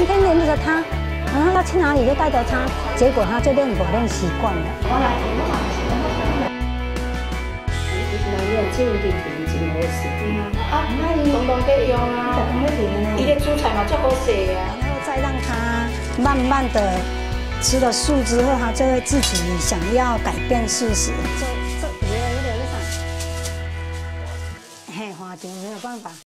天天黏着他，然后要去哪里就带着他，结果他就练习惯了。 你有种地田真好势。啊，东东给用啊，伊的煮菜嘛足好势啊。 然后再让他慢慢的吃了素之后，他就会自己想要改变事实。这有点那啥，嘿，花丁没有办法。